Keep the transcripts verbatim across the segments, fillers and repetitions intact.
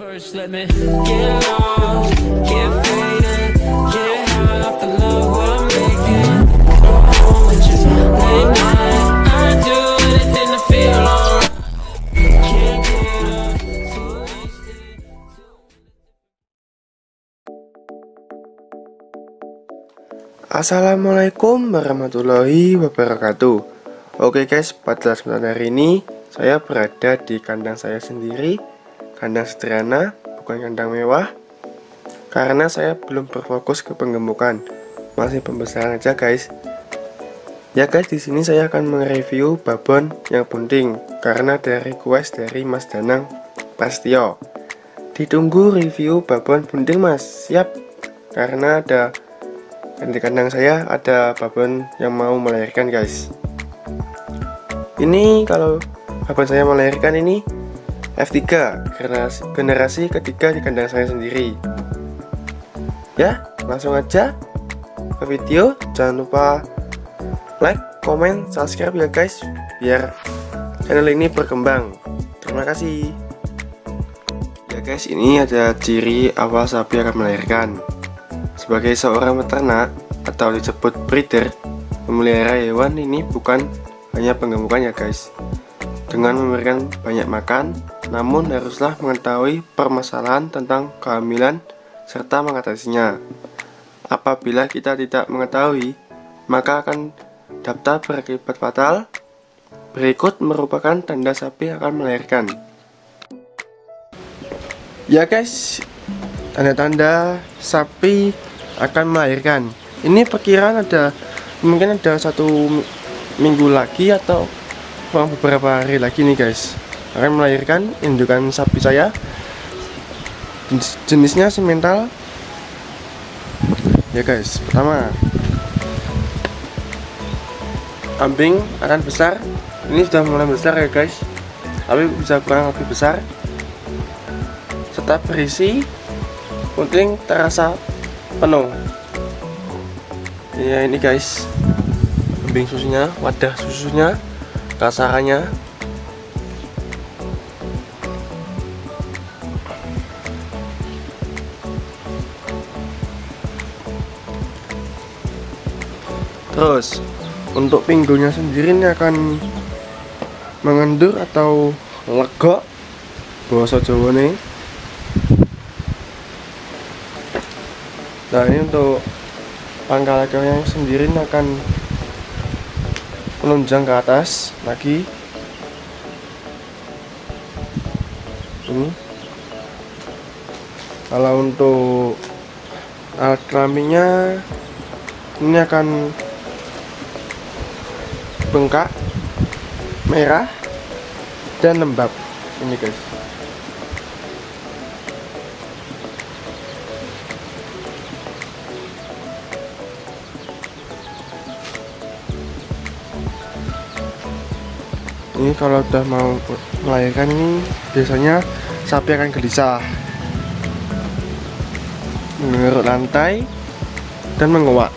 First, let me get lost, get faded, get high off the love we're making. Go home with you late night. I do anything to feel alright. Can't get up, too wasted. Assalamualaikum warahmatullahi wabarakatuh. Oke guys, pada kesempatan hari ini saya berada di kandang saya sendiri. Kandang sederhana, bukan kandang mewah. Karena saya belum berfokus ke penggemukan, masih pembesaran aja guys. Ya guys, di sini saya akan mereview babon yang bunting karena dari request dari Mas Danang Prastio. Ditunggu review babon bunting Mas. Siap. Karena ada di kandang saya ada babon yang mau melahirkan guys. Ini kalau babon saya melahirkan ini F tiga, generasi, generasi ketiga di kandang saya sendiri. Ya, langsung aja ke video. Jangan lupa like, komen, subscribe ya guys, biar channel ini berkembang. Terima kasih. Ya guys, ini ada ciri awal sapi akan melahirkan. Sebagai seorang peternak atau disebut breeder, memelihara hewan ini bukan hanya penggemukan ya guys. Dengan memberikan banyak makan, namun haruslah mengetahui permasalahan tentang kehamilan serta mengatasinya. Apabila kita tidak mengetahui, maka akan dapat berakibat fatal. Berikut merupakan tanda sapi akan melahirkan. Ya guys, tanda-tanda sapi akan melahirkan. Ini perkiraan ada mungkin ada satu minggu lagi atau beberapa hari lagi nih guys, akan melahirkan indukan sapi saya. Jenisnya simental ya guys. Pertama, kambing akan besar. Ini sudah mulai besar ya guys, tapi bisa kurang lebih besar, serta berisi bunting terasa penuh. Ya ini guys, kambing susunya, wadah susunya, kasarannya. Terus untuk pinggulnya sendiri ini akan mengendur atau legok bahasa Jawa nih. Nah ini untuk pangkal lehernya sendiri ini akan menunjang ke atas lagi. Ini kalau untuk alat kelaminnya ini akan bengkak, merah, dan lembab. Ini guys. Ini kalau udah mau melahirkan ini biasanya sapi akan gelisah, mengeruk lantai dan menguak.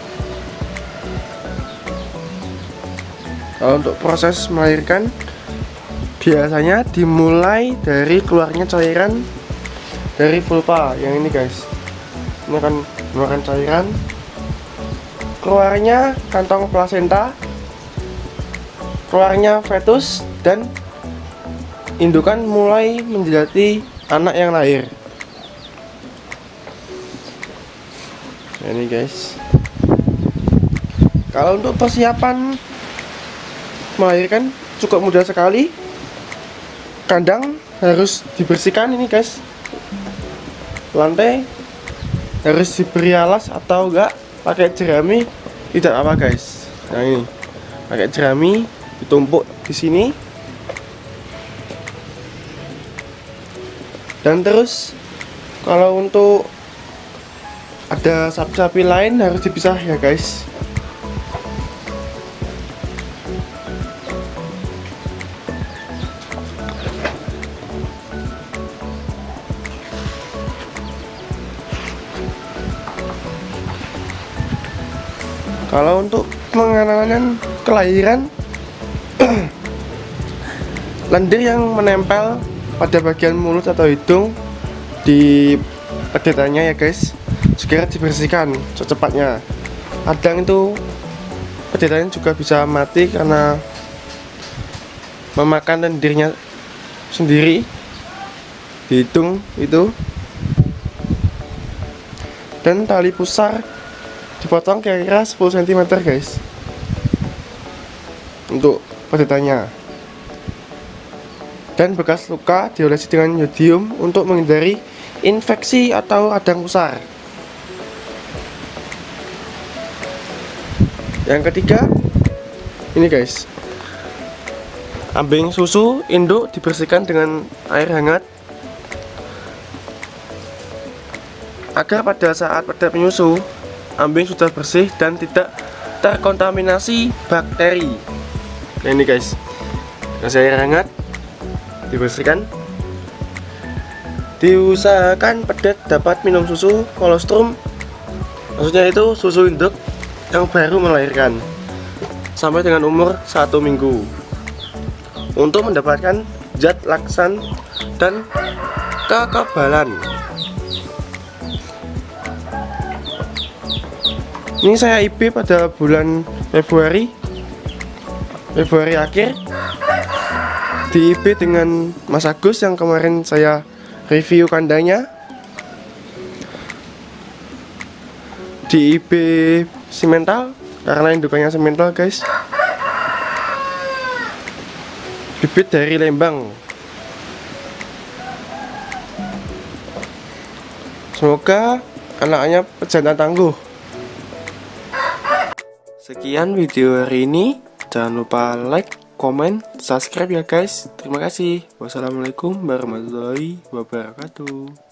Kalau untuk proses melahirkan biasanya dimulai dari keluarnya cairan dari vulva yang ini guys. Ini akan mengeluarkan cairan, keluarnya kantong plasenta, keluarnya fetus, dan indukan mulai menjadi anak yang lahir. Nah, ini guys. Kalau untuk persiapan melahirkan cukup mudah sekali. Kandang harus dibersihkan ini guys. Lantai harus diberi alas atau enggak pakai jerami, tidak apa guys. Nah ini pakai jerami, ditumpuk di sini. Dan terus kalau untuk ada sapi-sapi lain harus dipisah ya guys. Kalau untuk pengenalan kelahiran, lendir yang menempel pada bagian mulut atau hidung di pedetannya ya guys, segera dibersihkan secepatnya. Kadang itu pedetannya juga bisa mati karena memakan lendirnya sendiri, dihitung itu. Dan tali pusar dipotong kira-kira sepuluh sentimeter guys untuk pedetannya. Dan bekas luka diolesi dengan yodium untuk menghindari infeksi atau radang pusar. Yang ketiga, ini guys, ambing susu induk dibersihkan dengan air hangat agar pada saat pada penyusu ambing sudah bersih dan tidak terkontaminasi bakteri. Nah ini guys, kasih air hangat, dibersihkan. Diusahakan pedet dapat minum susu kolostrum, maksudnya itu susu induk yang baru melahirkan, sampai dengan umur satu minggu untuk mendapatkan zat laksan dan kekebalan. Ini saya I B pada bulan Februari Februari akhir, di I B dengan Mas Agus yang kemarin saya review kandangnya. Di I B simental karena indukannya simental guys. Bibit dari Lembang. Semoga anaknya pejantan tangguh. Sekian video hari ini. Jangan lupa like, komen, subscribe ya guys. Terima kasih. Wassalamualaikum warahmatullahi wabarakatuh.